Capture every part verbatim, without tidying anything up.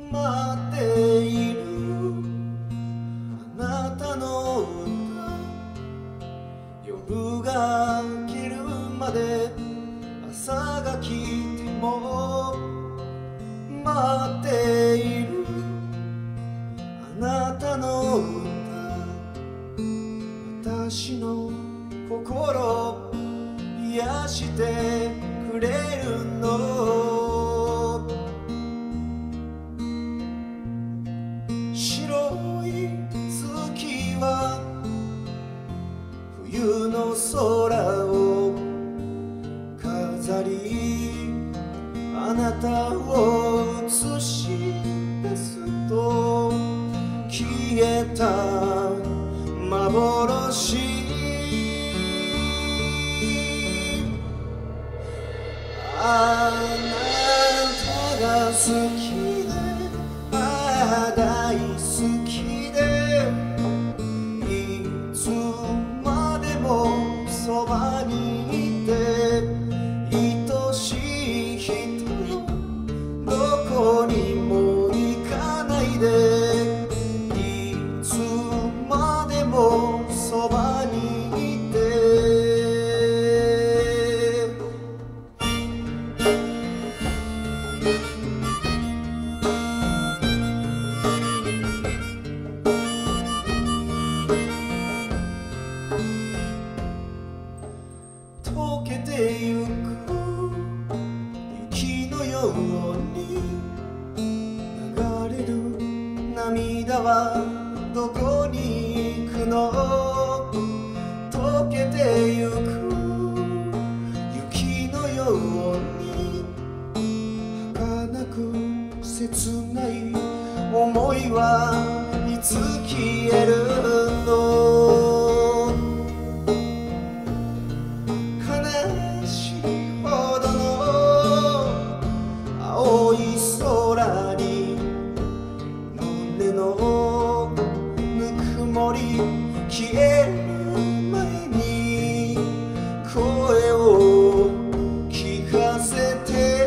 待っているあなたの歌、夜が明けるまで朝が来ても待っているあなたの歌、私の心癒してくれるの。白い月は冬の空を飾り、あなたを映し出すと消えた幻、あなたが好きで、ああ大好きで、いつまでもそばにいて、愛しい人よどこにも行かないで、いつまでもそばにいて。溶けてゆく雪のように流れる涙はどこに行くの。溶けてゆく雪のように儚く切ない思いはいつ消えるの。悲しいほどの青い空に胸のぬくもり消える前に声を聞かせて。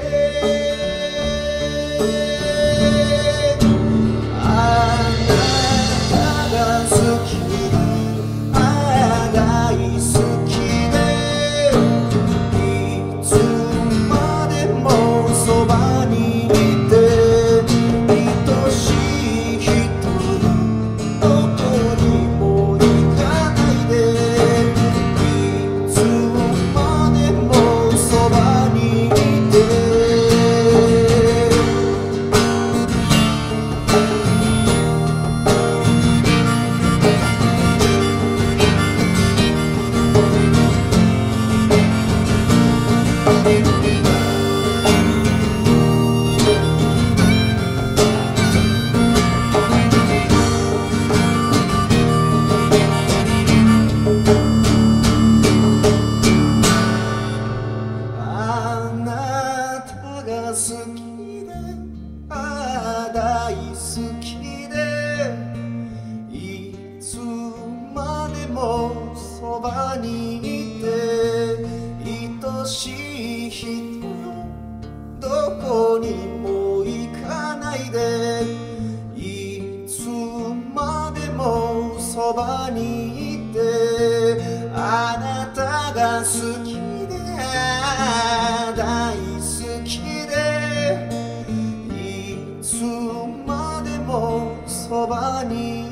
あなたが好きで、ああ大好きで、いつまでもそばにいて、愛しい人よどこにも行かないで、いつまでもそばにいて。あなたが好きで、ああ大好きで、いつまでもそばにいて、愛しい人よどこにも行かないで、いつまでもそばにいて。あなたが好きで、ああ大好きで、いつまでもそばに